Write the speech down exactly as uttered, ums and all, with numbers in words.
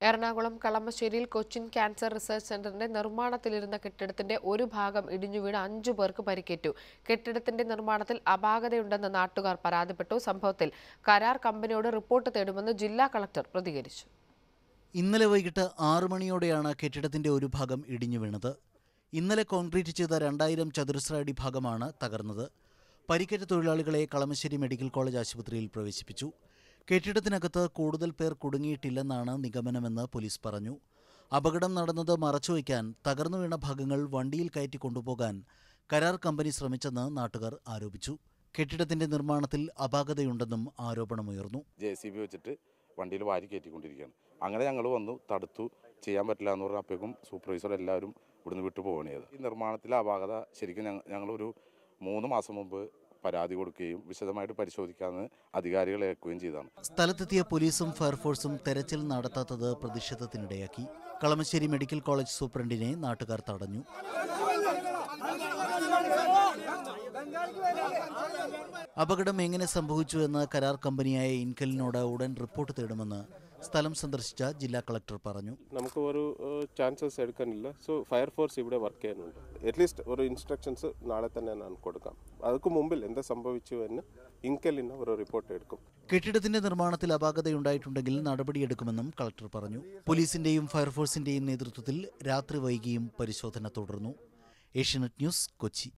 എറണാകുളം കളമശ്ശേരിയിൽ Cochin cancer research സെന്ററിന്റെ നിർമ്മാണത്തിലിരുന്ന കെട്ടിടത്തിന്റെ ഒരു ഭാഗം ഇടിഞ്ഞുവീണ് അഞ്ചു പേർക്ക് പരിക്കേറ്റു. കെട്ടിടത്തിന്റെ നിർമ്മാണത്തിൽ അപാകതയുണ്ടെന്ന് നാട്ടുകാർ പരാതിപ്പെട്ടു. സംഭവത്തിൽ കരാർ കമ്പനിയോട് റിപ്പോർട്ട് തേടുമെന്ന് ജില്ലാ കളക്ടർ പ്രതികരിച്ചു. ഇന്നലെ വൈകിട്ട് ആറു മണിയോടെയാണ് കെട്ടിടത്തിന്റെ ഒരു ഭാഗം ഇടിഞ്ഞു വീണത്. ഇന്നലെ കോൺക്രീറ്റ് ചെയ്ത രണ്ടായിരം ചതുരശ്ര അടി ഭാഗമാണ് തകർന്നത്. പരിക്കേറ്റ തൊഴിലാളികളെ കളമശ്ശേരി മെഡിക്കൽ കോളേജ് ആശുപത്രിയിൽ പ്രവേശിപ്പിച്ചു. കെട്ടിടത്തിനകത്ത് കൂടുതൽ പേർ കുടുങ്ങിയിട്ടില്ലെന്നാണ് നിഗമനമെന്ന് പോലീസ് പറഞ്ഞു. അപകടം നടന്നത് മറച്ചുവയ്ക്കാൻ തകർന്നു വീണ ഭാഗങ്ങൾ വണ്ടിയിൽ കയറ്റി കൊണ്ടുപോകാൻ കരാർ കമ്പനി ശ്രമിച്ചെന്ന് നാട്ടുകാർ ആരോപിച്ചു. കെട്ടിടത്തിന്റെ നിർമ്മാണത്തിൽ അപാകതയുണ്ടെന്നും ആരോപണമുയർന്നു. ജെ സി ബി വെച്ചിട്ട് വണ്ടിയിൽ വാരി കയറ്റിക്കൊണ്ടിരിക്കുകയാണ്. അങ്ങനെ ഞങ്ങൾ വന്നു തടുത്തു. ചെയ്യാൻ പറ്റില്ല എന്ന് പറഞ്ഞപ്പോഴേക്കും സൂപ്പർവൈസർ എല്ലാവരും ഇവിടുന്ന് വിട്ടു പോവുകയാണ് ചെയ്തത്. ഈ നിർമ്മാണത്തിലെ അപാകത ശരിക്കും ഞങ്ങളൊരു മൂന്ന് മാസം മുമ്പ് പരാതി കൊടുക്കുകയും വിശദമായിട്ട് പരിശോധിക്കാമെന്ന് അധികാരികളെ ഏൽക്കുകയും ചെയ്തതാണ്. സ്ഥലത്തെത്തിയ പോലീസും ഫയർഫോഴ്സും തെരച്ചിൽ നടത്താത്തത് പ്രതിഷേധത്തിനിടയാക്കി. കളമശ്ശേരി മെഡിക്കൽ കോളേജ് സൂപ്രണ്ടിനെ നാട്ടുകാർ തടഞ്ഞു. അപകടം എങ്ങനെ സംഭവിച്ചു എന്ന് കരാർ കമ്പനിയായ ഇൻകലിനോട് ഉടൻ റിപ്പോർട്ട് തേടുമെന്ന് സ്ഥലം സന്ദർശിച്ച ജില്ലാ കളക്ടർ പറഞ്ഞു. നമുക്ക് ഒരു ചാൻസസ് എടുക്കാനില്ല. സോ ഫയർഫോഴ്സ് ഇവിടെ വർക്ക് ചെയ്യുന്നുണ്ട്. അറ്റ്ലീസ്റ്റ് ഒരു ഇൻസ്ട്രക്ഷൻസ് നാളെ തന്നെ ഞാൻ കൊടുക്കാം. അതിന് മുമ്പിൽ എന്താ സംഭവിച്ചു എന്ന് ഇൻകലിന് ഒരു റിപ്പോർട്ട് എടുക്കും. കെട്ടിടത്തിന്റെ നിർമ്മാണത്തിൽ അപാകതയുണ്ടായിട്ടുണ്ടെങ്കിൽ നടപടിയെടുക്കുമെന്നും കളക്ടർ പറഞ്ഞു. പോലീസിന്റെയും ഫയർഫോഴ്സിന്റെയും നേതൃത്വത്തിൽ രാത്രി വൈകിയും പരിശോധന തുടർന്നു. ഏഷ്യാനെറ്റ് ന്യൂസ്, കൊച്ചി.